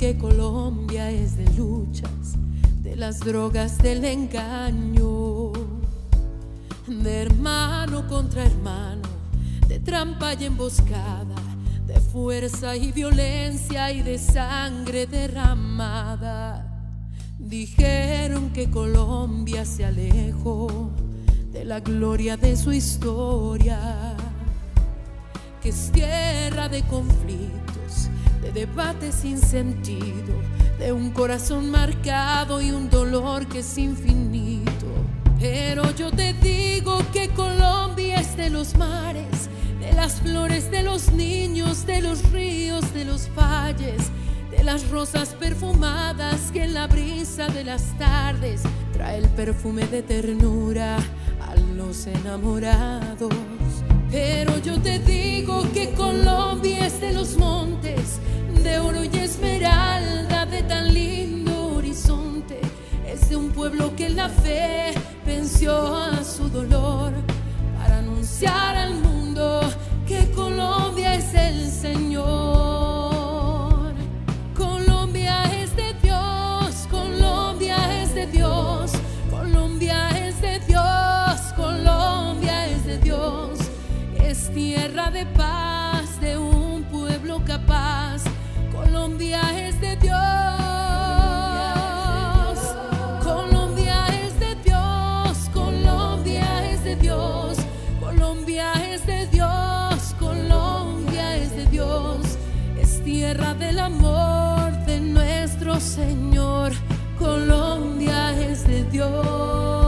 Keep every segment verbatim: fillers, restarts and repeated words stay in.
que Colombia es de luchas, de las drogas, del engaño, de hermano contra hermano, de trampa y emboscada, de fuerza y violencia y de sangre derramada. Dijeron que Colombia se alejó de la gloria de su historia, que es tierra de conflictos, de debates sin sentido, de un corazón marcado y un dolor que es infinito. Pero yo te digo que Colombia es de los mares, de las flores, de los niños, de los ríos, de los valles, de las rosas perfumadas que en la brisa de las tardes trae el perfume de ternura a los enamorados. Pero yo te digo que Colombia es de los montes, de oro y esmeralda, de tan lindo horizonte. Es de un pueblo que en la fe venció a su dolor para anunciar al mundo que Colombia es el Señor. Colombia es de Dios, Colombia es de Dios, Colombia es de Dios, Colombia es de Dios. Es tierra de paz, de un pueblo capaz. Colombia es de Dios. Colombia es de Dios. Colombia es de Dios. Colombia es de Dios. Colombia es de Dios. Es tierra del amor de nuestro Señor. Colombia es de Dios.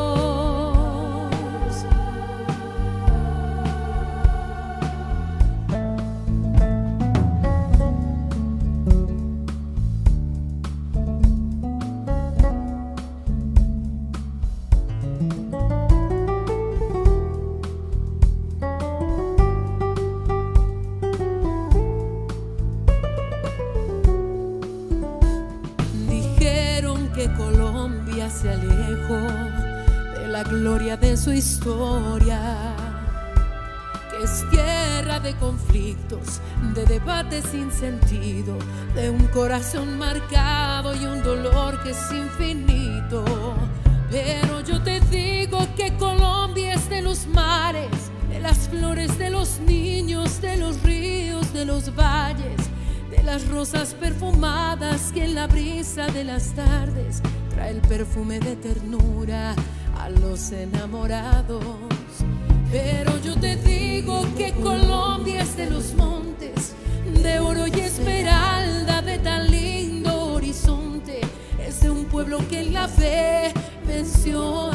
Que Colombia se alejó de la gloria de su historia, que es tierra de conflictos, de debates sin sentido, de un corazón marcado y un dolor que es infinito. Pero yo te digo que Colombia es de los mares, de las flores, de los niños, de los ríos, de los valles, de las rosas perfumadas que en la brisa de las tardes trae el perfume de ternura a los enamorados. Pero yo te digo que Colombia es de los montes, de oro y esmeralda, de tan lindo horizonte. Es de un pueblo que en la fe venció